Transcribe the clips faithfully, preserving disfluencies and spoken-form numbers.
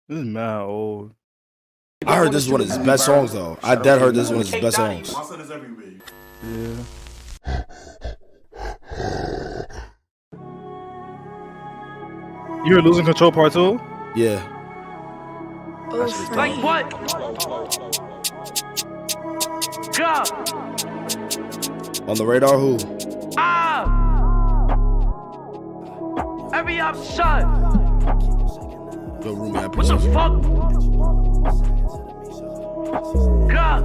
This is mad old. I heard this is one of his best songs though. I dead heard this is one of his best songs. Yeah. You heard Losing Control Part two? Yeah. Oh, like what? God. On the radar, who? Ah. Every up shot. Yo, Rumi, I What the fuck? God.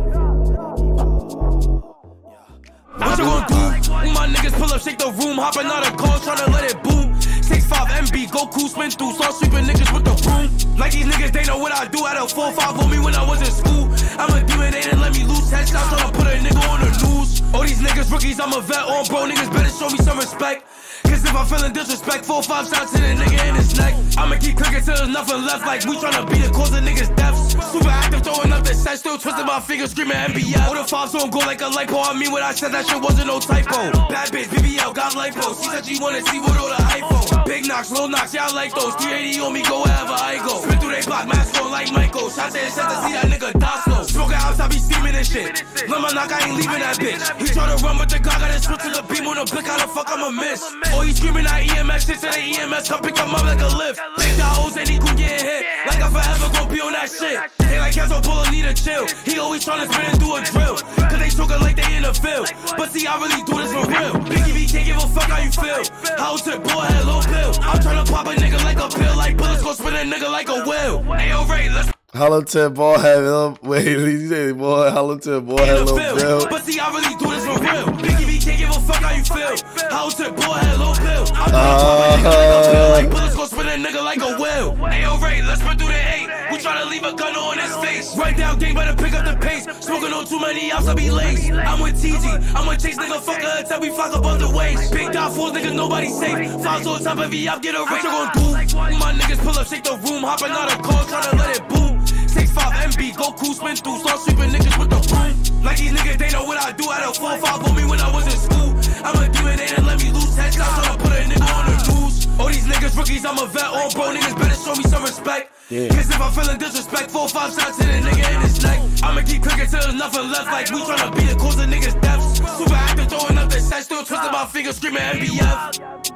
What you gonna do? When my niggas pull up, shake the room, hopping out of cars, tryna let it boom. six five M B, Goku spin through, start sweeping niggas with the broom. Like these niggas, they know what I do. Had a four five on me when I was in school. I'm a demon, they didn't let me loose. Headshots tryna put a nigga on the news. All these niggas rookies, I'm a vet on, bro. Niggas better show me some respect. Cause if I'm feeling disrespect, four five shots to the nigga in his neck. I'ma keep clicking till there's nothing left. Like we tryna be the cause of niggas' deaths. Super active, throwing up the set, still twisting my fingers, screaming N B L. All the fives don't go like a lipo. I mean what I said, that shit wasn't no typo. Bad bitch, B B L, got lipo. She said she wanna see what all the hypo. Big knocks, low knocks, yeah I like those. three eighty on me, go wherever I go. Spin through they block, mask on like Michael. Shots in the set to see that nigga die slow. Smoking house, I be steaming and shit. Lama knock, I ain't leaving that bitch. He tryna run with the Glock, got his switch to the beam on the blick. How the fuck I'ma miss? Oh, he screaming at E M S, shit to the E M S, come pick him up like a lift. Big dog hoes and he gon' get hit. Like I forever gon' be on that shit. They like Kenzo, Balla need a chill. He always tryna spin and do a drill. Cause they talking like they in the field. But see, I really do this for real. Biggie B can't give a fuck how you feel. House tip, boy, head, low pill. I'm tryna pop a nigga like a pill. Like bullets gon' spin a nigga like a wheel. Ayo, Ray, let's Hollow tip, ball head, little. Wait, he said, boy, hollow tip, ball head, little bill. But see, I really do this for real. Biggie B can't give a fuck how you feel. House tip, boy, head, low pill. I'm tryna pop a nigga like a pill. Like bullets gon' spin a nigga like a wheel. Ayo, Ray, let's run through the eight. We tryna leave a gun on his face. Right down, gang, better pick up the pace. Smoking on too many outs, I be laced. I'm with T G, I'm with Chase, nigga, fuck her until we fuck above the waist. Big dot fours, nigga, nobody safe. Files on top of V, I get a rate. What you gon' do? When my niggas pull up, shake the room, hopping out of car, tryna let it boom. six five M B, Goku spin through, start sweeping niggas with the broom. Like these niggas, they know what I do. Had a four five on me when I was in school. I'm a demon, they didn't let me loose. Headshots tryna put a nigga on the news. All these niggas rookies, I'm a vet on, bro. Niggas better show me some respect. Yeah. Cause if I'm feeling disrespect, four five shots to the nigga in his neck. I'ma keep clicking till there's nothing left. Like we tryna be the cause of niggas' deaths. Super active, throwing up the set, still twisting my fingers, screaming N B F.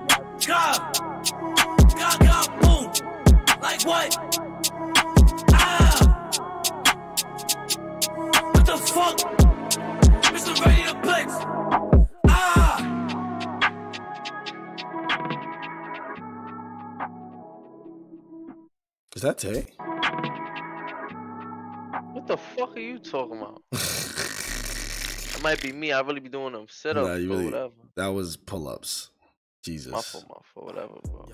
God, God, God, boom. Like what? What the fuck? Mister Ready to Blitz. Ah! Is that Tay? What the fuck are you talking about? It might be me. I really be doing them sit-ups, Nah, you or really, whatever. that was pull-ups. Jesus. My fault, my fault, whatever, bro.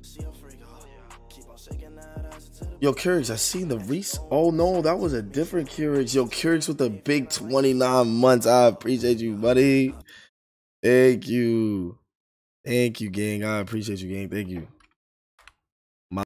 Yo, Keurig, I seen the Reese. Oh no, that was a different Keurig. Yo, Keurig with the big twenty-nine months. I appreciate you, buddy. Thank you. Thank you, gang. I appreciate you, gang. Thank you.